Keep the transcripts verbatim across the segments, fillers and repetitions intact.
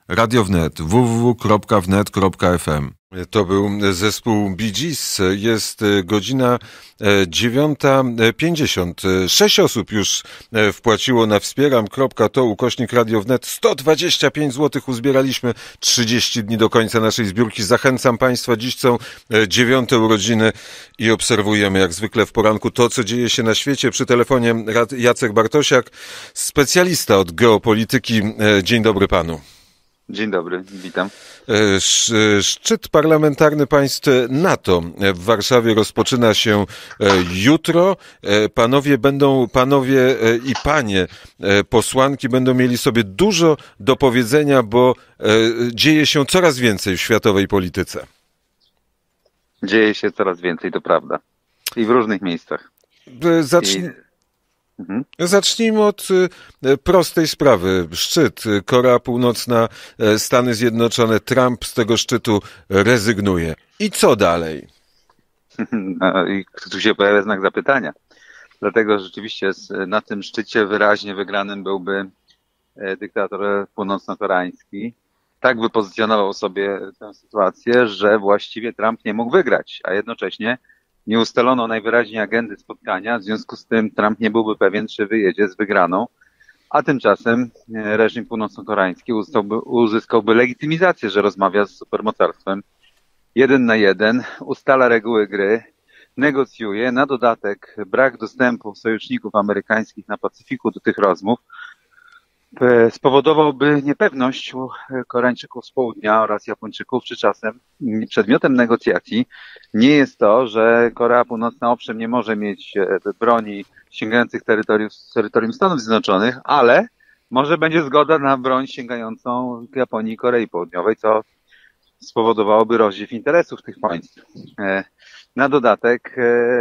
Radio Wnet, w w w kropka wnet kropka f m. To był zespół Bee Gees. Jest godzina dziewiąta pięćdziesiąt. Sześć osób już wpłaciło na wspieram kropka to ukośnik Radio Wnet. sto dwadzieścia pięć złotych uzbieraliśmy. trzydzieści dni do końca naszej zbiórki. Zachęcam Państwa. Dziś są dziewiąte urodziny i obserwujemy jak zwykle w poranku to, co dzieje się na świecie. Przy telefonie Jacek Bartosiak, specjalista od geopolityki. Dzień dobry Panu. Dzień dobry, witam. Szczyt parlamentarny państw NATO w Warszawie rozpoczyna się jutro. Panowie będą, panowie i panie posłanki będą mieli sobie dużo do powiedzenia, bo dzieje się coraz więcej w światowej polityce. Dzieje się coraz więcej, to prawda. I w różnych miejscach. Zacznij... I... Mhm. Zacznijmy od prostej sprawy. Szczyt, Korea Północna, Stany Zjednoczone, Trump z tego szczytu rezygnuje. I co dalej? No, i tu się pojawia znak zapytania. Dlatego rzeczywiście na tym szczycie wyraźnie wygranym byłby dyktator północno-koreański. Tak wypozycjonował sobie tę sytuację, że właściwie Trump nie mógł wygrać, a jednocześnie nie ustalono najwyraźniej agendy spotkania, w związku z tym Trump nie byłby pewien, czy wyjedzie z wygraną, a tymczasem reżim północno-koreański uzyskałby, uzyskałby legitymizację, że rozmawia z supermocarstwem jeden na jeden, ustala reguły gry, negocjuje, na dodatek brak dostępu sojuszników amerykańskich na Pacyfiku do tych rozmów spowodowałby niepewność u Koreańczyków z południa oraz Japończyków, czy czasem przedmiotem negocjacji nie jest to, że Korea Północna owszem nie może mieć broni sięgających terytorium, terytorium Stanów Zjednoczonych, ale może będzie zgoda na broń sięgającą Japonii i Korei Południowej, co spowodowałoby rozdziew interesów tych państw. Na dodatek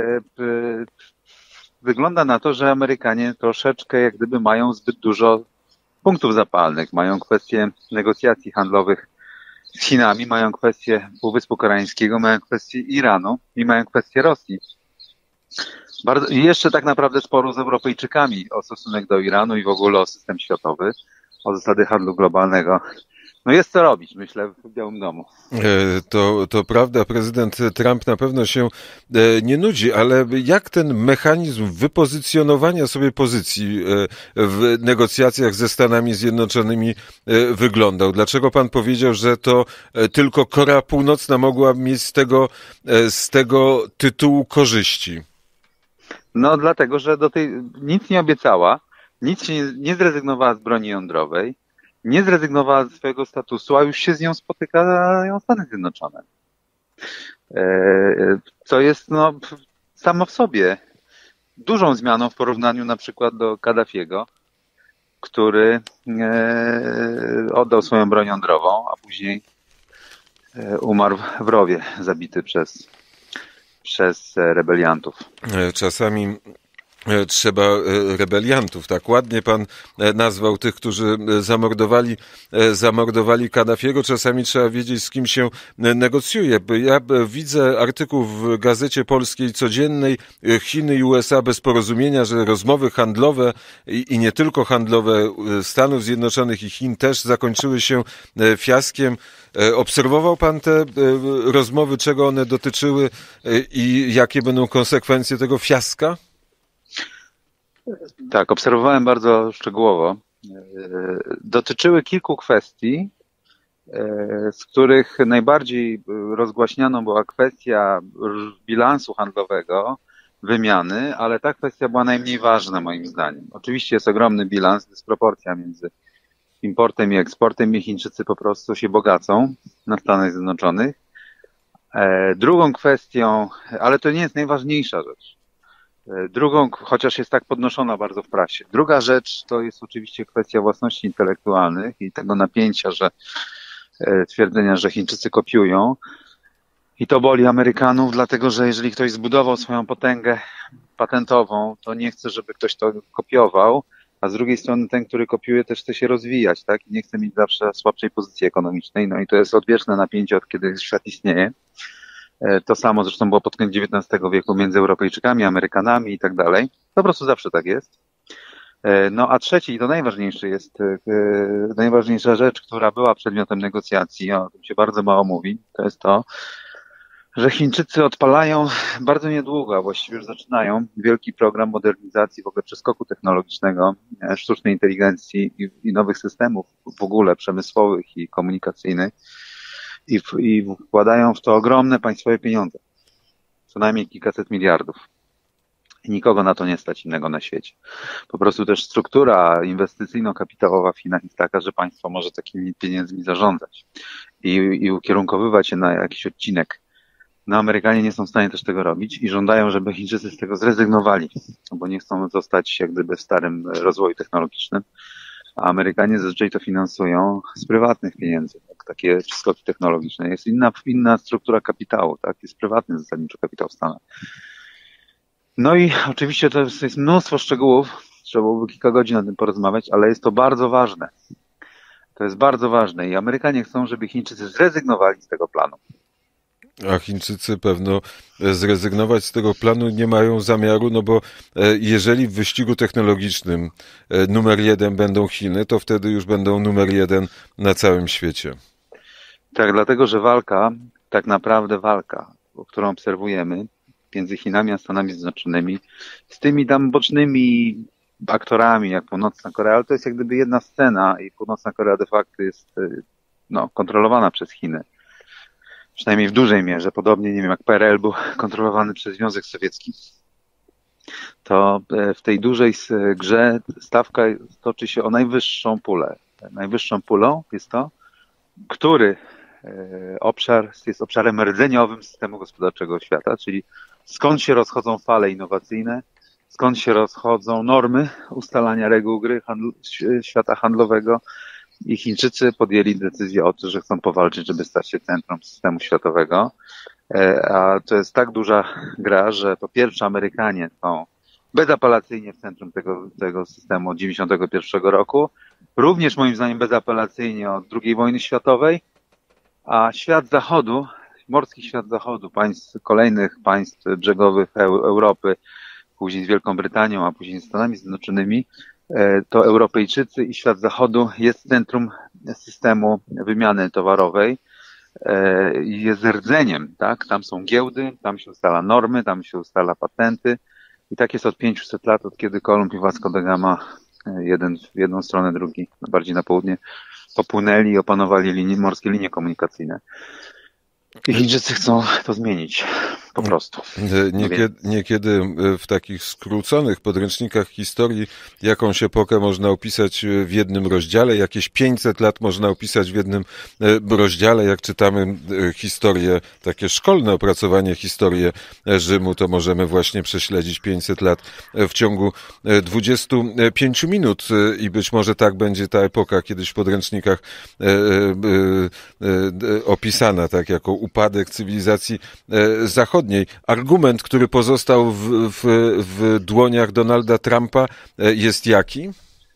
wygląda na to, że Amerykanie troszeczkę jak gdyby mają zbyt dużo punktów zapalnych, mają kwestie negocjacji handlowych z Chinami, mają kwestie Półwyspu Koreańskiego, mają kwestie Iranu i mają kwestie Rosji. Bardzo, i jeszcze tak naprawdę sporu z Europejczykami o stosunek do Iranu i w ogóle o system światowy, o zasady handlu globalnego. No jest co robić, myślę, w Białym Domu. To, to prawda, prezydent Trump na pewno się nie nudzi, ale jak ten mechanizm wypozycjonowania sobie pozycji w negocjacjach ze Stanami Zjednoczonymi wyglądał? Dlaczego pan powiedział, że to tylko Korea Północna mogła mieć z tego, z tego tytułu korzyści? No dlatego, że do tej nic nie obiecała, nic nie, nie zrezygnowała z broni jądrowej, nie zrezygnowała ze swojego statusu, a już się z nią spotykają Stany Zjednoczone. Co jest no, samo w sobie dużą zmianą w porównaniu na przykład do Kaddafiego, który oddał swoją broń jądrową, a później umarł w rowie, zabity przez, przez rebeliantów. Czasami trzeba rebeliantów, tak ładnie pan nazwał tych, którzy zamordowali, zamordowali Kaddafiego. Czasami trzeba wiedzieć, z kim się negocjuje. Ja widzę artykuł w Gazecie Polskiej Codziennej: Chiny i U S A bez porozumienia, że rozmowy handlowe i, i nie tylko handlowe Stanów Zjednoczonych i Chin też zakończyły się fiaskiem. Obserwował pan te rozmowy, czego one dotyczyły i jakie będą konsekwencje tego fiaska? Tak, obserwowałem bardzo szczegółowo. Dotyczyły kilku kwestii, z których najbardziej rozgłaśnianą była kwestia bilansu handlowego, wymiany, ale ta kwestia była najmniej ważna moim zdaniem. Oczywiście jest ogromny bilans, dysproporcja między importem i eksportem i Chińczycy po prostu się bogacą na Stanach Zjednoczonych. Drugą kwestią, ale to nie jest najważniejsza rzecz, Drugą, chociaż jest tak podnoszona bardzo w prasie. Druga rzecz to jest oczywiście kwestia własności intelektualnych i tego napięcia, że twierdzenia, że Chińczycy kopiują. I to boli Amerykanów, dlatego że jeżeli ktoś zbudował swoją potęgę patentową, to nie chce, żeby ktoś to kopiował, a z drugiej strony ten, który kopiuje, też chce się rozwijać, tak? I nie chce mieć zawsze słabszej pozycji ekonomicznej. No i to jest odwieczne napięcie, od kiedy świat istnieje. To samo zresztą było pod koniec dziewiętnastego wieku między Europejczykami, Amerykanami i tak dalej. Po prostu zawsze tak jest. No a trzeci, to najważniejszy jest, najważniejsza rzecz, która była przedmiotem negocjacji, o tym się bardzo mało mówi, to jest to, że Chińczycy odpalają bardzo niedługo, a właściwie już zaczynają wielki program modernizacji, w ogóle przeskoku technologicznego, sztucznej inteligencji i, i nowych systemów w ogóle przemysłowych i komunikacyjnych i, w, i wkładają w to ogromne państwowe pieniądze, co najmniej kilkaset miliardów. I nikogo na to nie stać innego na świecie. Po prostu też struktura inwestycyjno-kapitałowa w Chinach jest taka, że państwo może takimi pieniędzmi zarządzać i, i ukierunkowywać je na jakiś odcinek. No Amerykanie nie są w stanie też tego robić i żądają, żeby Chińczycy z tego zrezygnowali, bo nie chcą zostać jak gdyby w starym rozwoju technologicznym. A Amerykanie zazwyczaj to finansują z prywatnych pieniędzy, tak, takie skoki technologiczne. Jest inna, inna struktura kapitału, tak, jest prywatny zasadniczo kapitał w Stanach. No i oczywiście to jest, jest mnóstwo szczegółów, trzeba byłoby kilka godzin na tym porozmawiać, ale jest to bardzo ważne. To jest bardzo ważne i Amerykanie chcą, żeby Chińczycy zrezygnowali z tego planu. A Chińczycy pewno zrezygnować z tego planu nie mają zamiaru, no bo jeżeli w wyścigu technologicznym numer jeden będą Chiny, to wtedy już będą numer jeden na całym świecie. Tak, dlatego że walka, tak naprawdę walka, którą obserwujemy między Chinami a Stanami Zjednoczonymi, z tymi tam bocznymi aktorami, jak Północna Korea, ale to jest jak gdyby jedna scena i Północna Korea de facto jest no, kontrolowana przez Chiny. Przynajmniej w dużej mierze, podobnie nie wiem jak P R L był kontrolowany przez Związek Sowiecki. To w tej dużej grze stawka toczy się o najwyższą pulę. Najwyższą pulą jest to, który obszar jest obszarem rdzeniowym systemu gospodarczego świata, czyli skąd się rozchodzą fale innowacyjne, skąd się rozchodzą normy ustalania reguł gry handlu, świata handlowego i Chińczycy podjęli decyzję o tym, że chcą powalczyć, żeby stać się centrum systemu światowego, a to jest tak duża gra, że po pierwsze Amerykanie są bezapelacyjnie w centrum tego, tego systemu od dziewięćdziesiątego pierwszego roku, również moim zdaniem bezapelacyjnie od drugiej wojny światowej, a świat zachodu, morski świat zachodu, państw, kolejnych państw brzegowych Europy, później z Wielką Brytanią, a później z Stanami Zjednoczonymi, to Europejczycy i świat zachodu jest centrum systemu wymiany towarowej i jest rdzeniem, tak? Tam są giełdy, tam się ustala normy, tam się ustala patenty i tak jest od pięciuset lat, od kiedy Kolumb i Vasco da Gama, jeden w jedną stronę, drugi bardziej na południe, popłynęli i opanowali linie, morskie linie komunikacyjne. I Chińczycy chcą to zmienić, po prostu. Niekiedy, niekiedy w takich skróconych podręcznikach historii jakąś epokę można opisać w jednym rozdziale, jakieś pięćset lat można opisać w jednym rozdziale. Jak czytamy historię, takie szkolne opracowanie historii Rzymu, to możemy właśnie prześledzić pięćset lat w ciągu dwudziestu pięciu minut i być może tak będzie ta epoka kiedyś w podręcznikach opisana, tak jako upadek cywilizacji zachodniej. Argument, który pozostał w, w, w dłoniach Donalda Trumpa, jest jaki?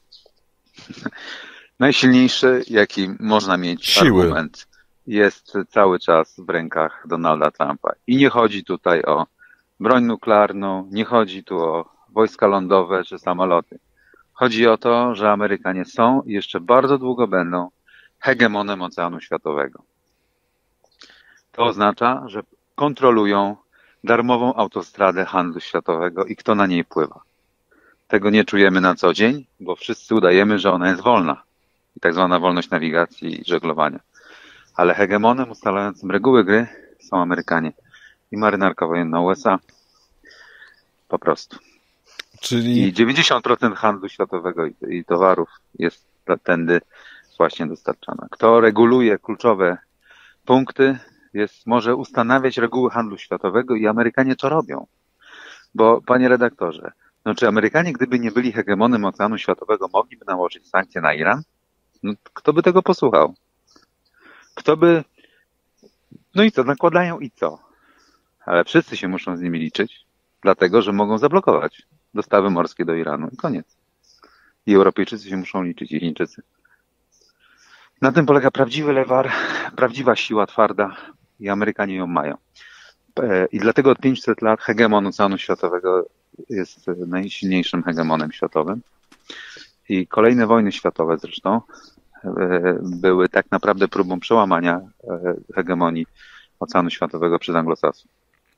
Najsilniejszy, jaki można mieć Siły. Argument jest cały czas w rękach Donalda Trumpa. I nie chodzi tutaj o broń nuklearną, nie chodzi tu o wojska lądowe czy samoloty. Chodzi o to, że Amerykanie są i jeszcze bardzo długo będą hegemonem oceanu światowego. To oznacza, że kontrolują darmową autostradę handlu światowego i kto na niej pływa. Tego nie czujemy na co dzień, bo wszyscy udajemy, że ona jest wolna. I tak zwana wolność nawigacji i żeglowania. Ale hegemonem ustalającym reguły gry są Amerykanie i marynarka wojenna U S A. Po prostu. Czyli... I dziewięćdziesiąt procent handlu światowego i, i towarów jest tędy właśnie dostarczana. Kto reguluje kluczowe punkty, jest, może ustanawiać reguły handlu światowego i Amerykanie to robią. Bo, panie redaktorze, no czy Amerykanie, gdyby nie byli hegemonem oceanu światowego, mogliby nałożyć sankcje na Iran? No, kto by tego posłuchał? Kto by... No i co, nakładają i co? Ale wszyscy się muszą z nimi liczyć, dlatego, że mogą zablokować dostawy morskie do Iranu i koniec. I Europejczycy się muszą liczyć, i Chińczycy. Na tym polega prawdziwy lewar, prawdziwa siła twarda i Amerykanie ją mają. I dlatego od pięciuset lat hegemon oceanu światowego jest najsilniejszym hegemonem światowym. i kolejne wojny światowe zresztą były tak naprawdę próbą przełamania hegemonii Oceanu Światowego przez Anglosasów.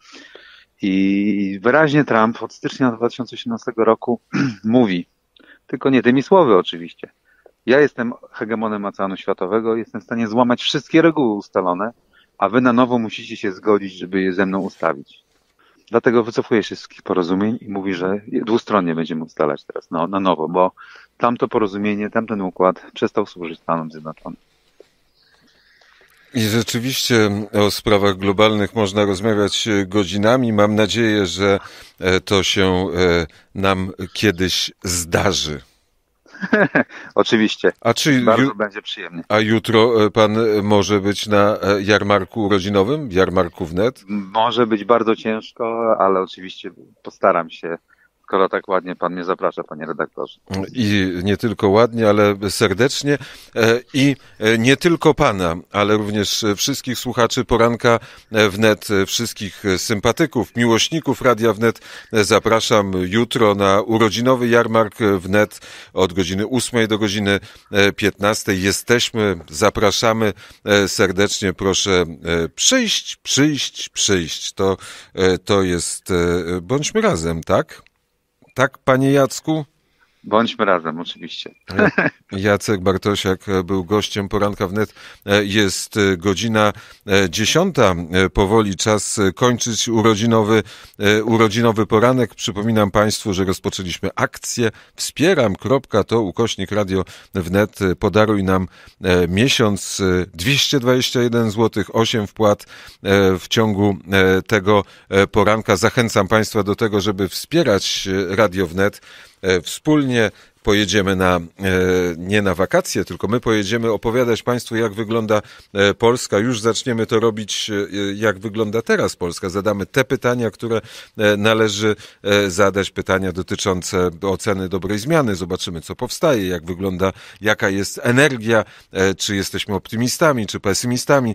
I wyraźnie Trump od stycznia dwa tysiące osiemnastego roku mówi, tylko nie tymi słowy oczywiście, ja jestem hegemonem Oceanu Światowego, jestem w stanie złamać wszystkie reguły ustalone, a wy na nowo musicie się zgodzić, żeby je ze mną ustawić. Dlatego wycofuje się z wszystkich porozumień i mówi, że dwustronnie będziemy ustalać teraz na, na nowo, bo tamto porozumienie, tamten układ przestał służyć Stanom Zjednoczonym. I rzeczywiście o sprawach globalnych można rozmawiać godzinami. Mam nadzieję, że to się nam kiedyś zdarzy. Oczywiście. A czy Bardzo ju- będzie przyjemnie. A jutro pan może być na jarmarku urodzinowym, jarmarku wnet? Może być bardzo ciężko, ale oczywiście postaram się, skoro tak ładnie pan mnie zaprasza, panie redaktorze. I nie tylko ładnie, ale serdecznie. I nie tylko pana, ale również wszystkich słuchaczy Poranka Wnet, wszystkich sympatyków, miłośników Radia Wnet zapraszam jutro na urodzinowy jarmark Wnet od godziny ósmej do godziny piętnastej. Jesteśmy, zapraszamy serdecznie. Proszę przyjść, przyjść, przyjść. To, to jest, bądźmy razem, tak? Tak, panie Jacku? Bądźmy razem, oczywiście. Jacek Bartosiak był gościem Poranka Wnet. Jest godzina dziesiąta. Powoli czas kończyć urodzinowy, urodzinowy poranek. Przypominam państwu, że rozpoczęliśmy akcję wspieram kropka to ukośnik Radio Wnet. Podaruj nam miesiąc dwieście dwadzieścia jeden złotych, osiem wpłat w ciągu tego poranka. Zachęcam państwa do tego, żeby wspierać Radio Wnet. Wspólnie pojedziemy na, nie na wakacje, tylko my pojedziemy opowiadać państwu, jak wygląda Polska. Już zaczniemy to robić, jak wygląda teraz Polska. Zadamy te pytania, które należy zadać, pytania dotyczące oceny dobrej zmiany. Zobaczymy, co powstaje, jak wygląda, jaka jest energia, czy jesteśmy optymistami, czy pesymistami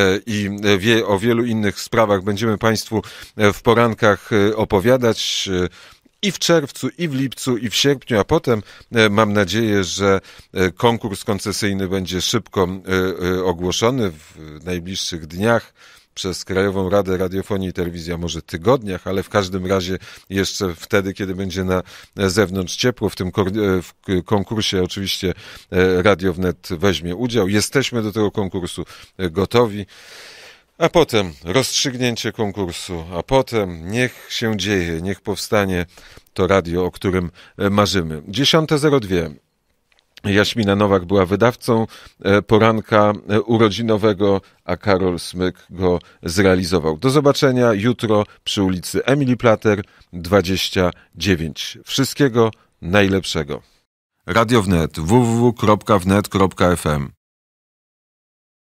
i wie, o wielu innych sprawach będziemy państwu w porankach opowiadać. I w czerwcu, i w lipcu, i w sierpniu, a potem mam nadzieję, że konkurs koncesyjny będzie szybko ogłoszony w najbliższych dniach przez Krajową Radę Radiofonii i Telewizji, a może tygodniach, ale w każdym razie jeszcze wtedy, kiedy będzie na zewnątrz ciepło. W tym w konkursie oczywiście Radio Wnet weźmie udział. Jesteśmy do tego konkursu gotowi. A potem rozstrzygnięcie konkursu, a potem niech się dzieje, niech powstanie to radio, o którym marzymy. dziesiąta zero dwa. Jaśmina Nowak była wydawcą poranka urodzinowego, a Karol Smyk go zrealizował. Do zobaczenia jutro przy ulicy Emilii Plater dwadzieścia dziewięć. Wszystkiego najlepszego. Radio Wnet, w w w kropka wnet kropka f m